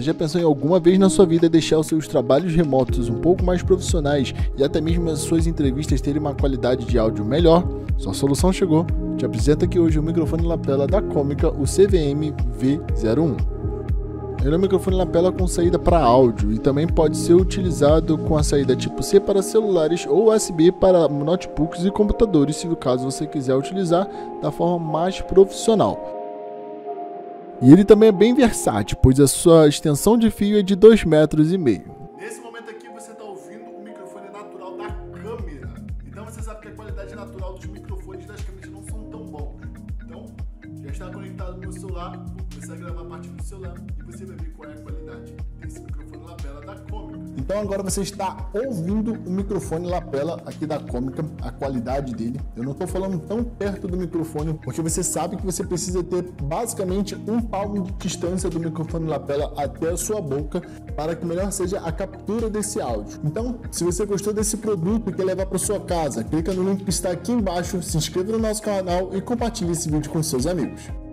já pensou em alguma vez na sua vida deixar os seus trabalhos remotos um pouco mais profissionais e até mesmo as suas entrevistas terem uma qualidade de áudio melhor? Sua solução chegou. Te apresento aqui hoje o microfone lapela da Comica, o CVM V01. Ele é um microfone lapela com saída para áudio e também pode ser utilizado com a saída tipo C para celulares ou USB para notebooks e computadores, se no caso você quiser utilizar da forma mais profissional. E ele também é bem versátil, pois a sua extensão de fio é de 2,5 metros. Nesse momento aqui você está ouvindo o microfone natural da câmera. Então você sabe que a qualidade natural dos microfones das câmeras não são tão bons. Então já está conectado no meu celular, vou começar a gravar a partir do celular e você vai ver qual é a qualidade desse microfone lapela da Comica. Então agora você está ouvindo o microfone lapela aqui da Comica, a qualidade dele. Eu não estou falando tão perto do microfone, porque você sabe que você precisa ter basicamente um palmo de distância do microfone lapela até a sua boca para que melhor seja a captura desse áudio. Então, se você gostou desse produto e quer levar para sua casa, clica no link que está aqui embaixo, se inscreva no nosso canal e compartilhe esse vídeo com seus amigos.